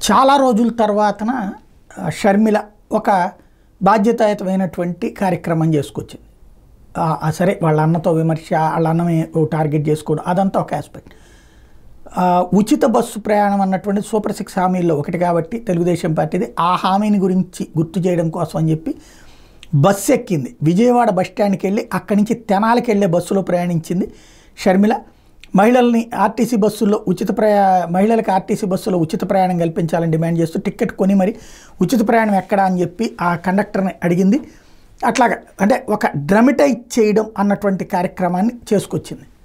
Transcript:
చాలా రోజుల తర్వాతన షర్మిల ఒక బాధ్యతాయుతమైనటువంటి కార్యక్రమం చేసుకొచ్చింది. సరే వాళ్ళ అన్నతో విమర్శ, వాళ్ళ అన్నమే టార్గెట్ చేసుకోవడం అదంతా ఒక ఆస్పెక్ట్. ఉచిత బస్సు ప్రయాణం అన్నటువంటి సూపర్ 6 హామీల్లో ఒకటి కాబట్టి తెలుగుదేశం పార్టీది. ఆ హామీని గురించి గుర్తు చేయడం కోసం అని చెప్పి బస్సు ఎక్కింది. విజయవాడ బస్ స్టాండ్కి వెళ్ళి అక్కడి నుంచి తెనాలికి వెళ్ళే బస్సులో ప్రయాణించింది షర్మిల. మహిళల్ని ఆర్టీసీ బస్సుల్లో మహిళలకు ఆర్టీసీ బస్సులో ఉచిత ప్రయాణం కల్పించాలని డిమాండ్ చేస్తూ టికెట్ కొని మరి ఉచిత ప్రయాణం ఎక్కడా అని చెప్పి ఆ కండక్టర్ని అడిగింది. అట్లాగా అంటే ఒక డ్రమటైజ్ చేయడం అన్నటువంటి కార్యక్రమాన్ని చేసుకొచ్చింది.